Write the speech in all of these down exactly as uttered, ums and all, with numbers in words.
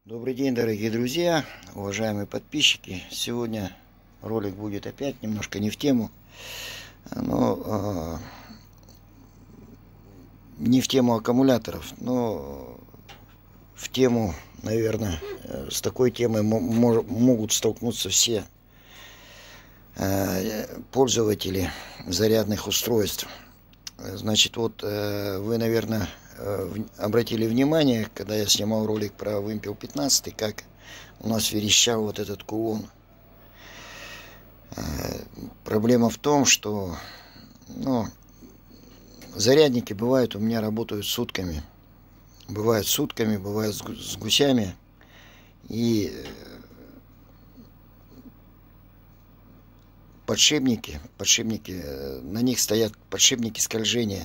Добрый день, дорогие друзья, уважаемые подписчики. Сегодня ролик будет опять немножко не в тему, но э, не в тему аккумуляторов, но в тему, наверное, с такой темой могут столкнуться все э, пользователи зарядных устройств. Значит, вот э, вы, наверное, обратили внимание, когда я снимал ролик про вымпел пятнадцать, как у нас верещал вот этот кулон. Проблема в том, что ну, зарядники бывают у меня работают сутками. Бывают сутками, бывают с гусями. И подшипники, подшипники, на них стоят подшипники скольжения.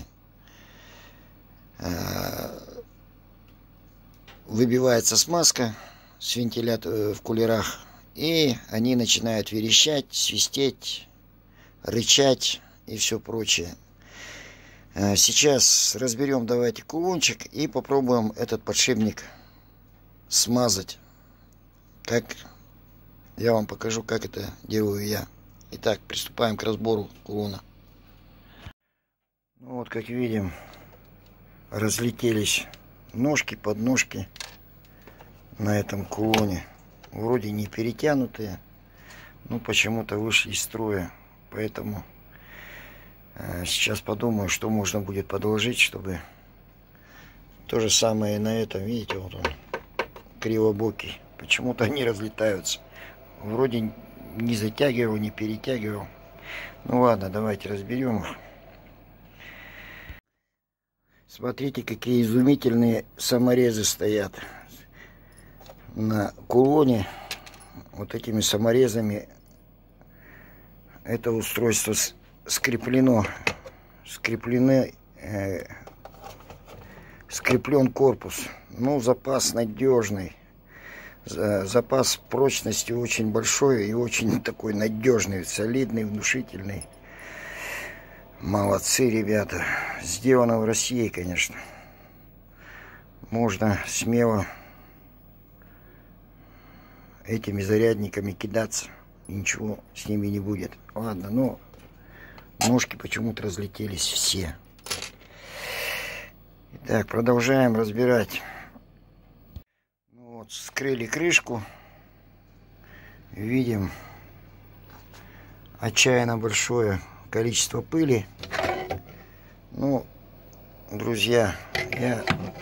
Выбивается смазка с вентилятора в кулерах, и они начинают верещать, свистеть, рычать и все прочее. Сейчас разберем, давайте, кулончик и попробуем этот подшипник смазать. Как я вам покажу, как это делаю я. Итак, приступаем к разбору кулона. Ну, вот, как видим, разлетелись ножки, подножки на этом кулоне. Вроде не перетянутые, но почему-то вышли из строя. Поэтому э, сейчас подумаю, что можно будет подложить, чтобы то же самое и на этом. Видите, вот он кривобокий. Почему-то они разлетаются. Вроде не затягивал, не перетягивал. Ну ладно, давайте разберем их. Смотрите, какие изумительные саморезы стоят на кулоне. Вот этими саморезами это устройство скреплено. Скреплены, э, скреплен корпус. Ну, запас надежный. Запас прочности очень большой и очень такой надежный, солидный, внушительный. Молодцы, ребята. Сделано в России, конечно. Можно смело этими зарядниками кидаться. И ничего с ними не будет. Ладно, но ножки почему-то разлетелись все. Итак, продолжаем разбирать. Ну вот, вскрыли крышку. Видим отчаянно большое количество пыли. Ну, друзья, я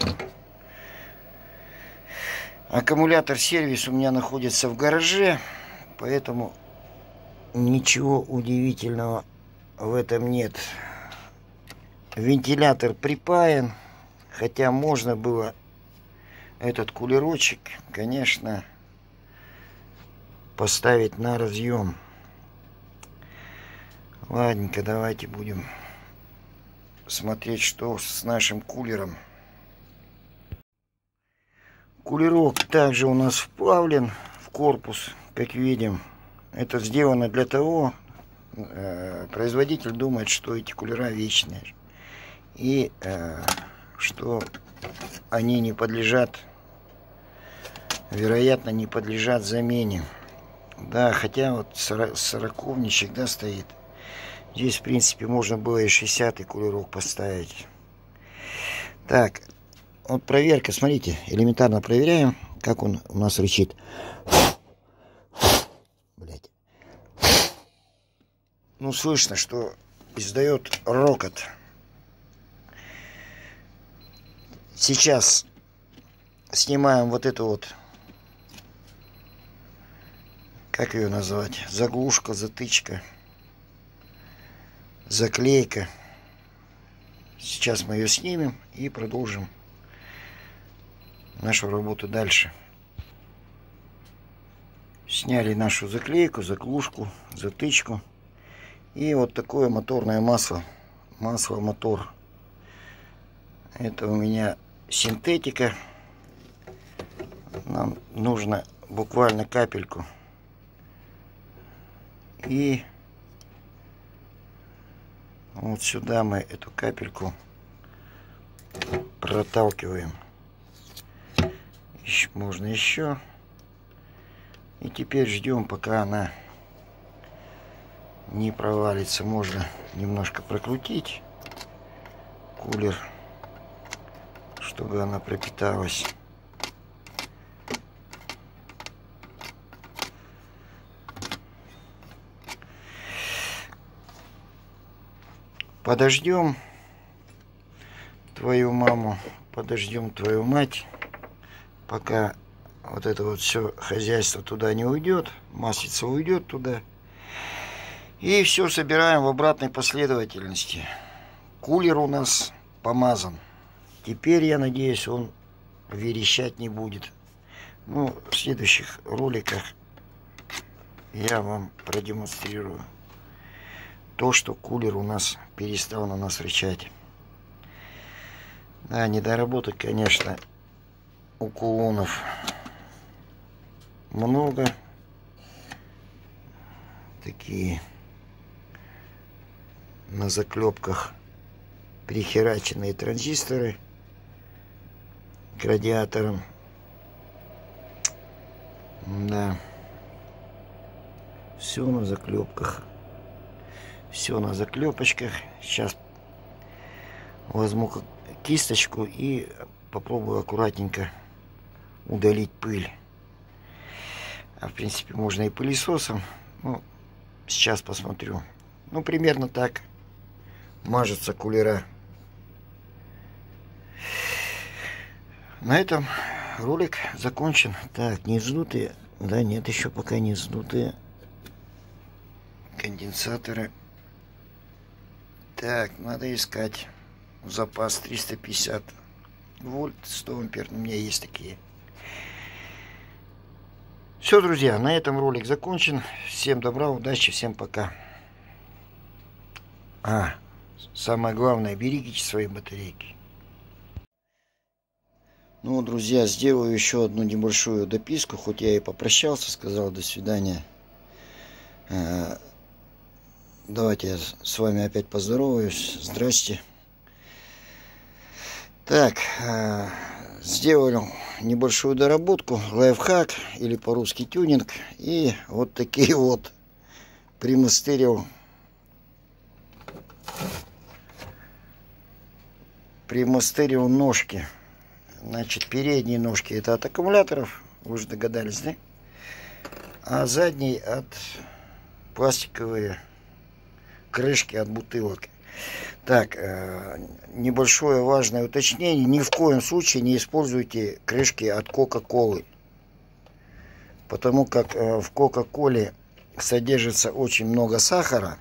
аккумулятор сервис у меня находится в гараже, поэтому ничего удивительного в этом нет. Вентилятор припаян, хотя можно было этот кулерочек, конечно, поставить на разъем. Ладненько, давайте будем смотреть, что с нашим кулером. Кулерок также у нас вплавлен в корпус, как видим. Это сделано для того, э, производитель думает, что эти кулера вечные. И э, что они не подлежат, вероятно, не подлежат замене. Да, хотя вот сороковничек, да, стоит. Здесь, в принципе, можно было и шестидесятый кулерок поставить. Так, вот проверка, смотрите, элементарно проверяем, как он у нас рычит. Блять. Ну, слышно, что издает рокот. Сейчас снимаем вот эту вот, как ее назвать, заглушка, затычка. Заклейка. Сейчас мы ее снимем и продолжим нашу работу дальше. Сняли нашу заклейку, заглушку, затычку. И вот такое моторное масло. Масло мотор. Это у меня синтетика. Нам нужно буквально капельку. И вот сюда мы эту капельку проталкиваем. Еще, можно еще. И теперь ждем, пока она не провалится. Можно немножко прокрутить кулер, чтобы она пропиталась. Подождем твою маму, подождем твою мать, пока вот это вот все хозяйство туда не уйдет, маслица уйдет туда. И все собираем в обратной последовательности. Кулер у нас помазан. Теперь, я надеюсь, он верещать не будет. Ну, в следующих роликах я вам продемонстрирую то, что кулер у нас перестал на нас рычать. Да, недоработок, конечно, у кулонов много. Такие на заклепках прихераченные транзисторы к радиаторам. Да, все на заклепках. Все на заклепочках. Сейчас возьму кисточку и попробую аккуратненько удалить пыль. А в принципе можно и пылесосом. Ну, сейчас посмотрю. Ну, примерно так мажутся кулера. На этом ролик закончен. Так, не вздутые. Да, нет, еще пока не вздутые конденсаторы. Так, надо искать запас триста пятьдесят вольт, сто ампер. У меня есть такие. Все, друзья, на этом ролик закончен. Всем добра, удачи, всем пока. А, самое главное, берегите свои батарейки. Ну, друзья, сделаю еще одну небольшую дописку. Хоть я и попрощался, сказал до свидания. Давайте я с вами опять поздороваюсь. Здрасте. Так, сделал небольшую доработку, лайфхак или по-русски тюнинг. И вот такие вот примастерил примастерил ножки. Значит, передние ножки это от аккумуляторов, вы уже догадались, да? А задние от пластиковые крышки от бутылок. Так, небольшое важное уточнение. Ни в коем случае не используйте крышки от Кока-Колы. Потому как в Кока-Коле содержится очень много сахара.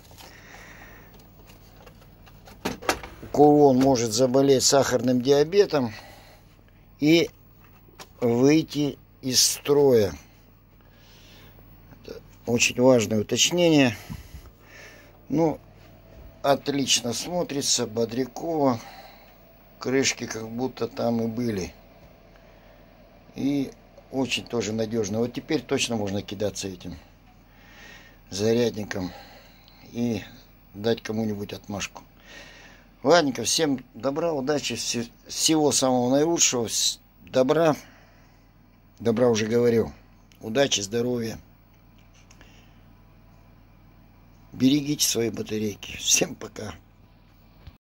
Кулон может заболеть сахарным диабетом и выйти из строя. Это очень важное уточнение. Ну, отлично смотрится, бодряково. Крышки как будто там и были. И очень тоже надежно. Вот теперь точно можно кидаться этим зарядником и дать кому-нибудь отмашку. Ладненько, всем добра, удачи, всего самого наилучшего, добра. Добра уже говорил. Удачи, здоровья. Берегите свои батарейки. Всем пока.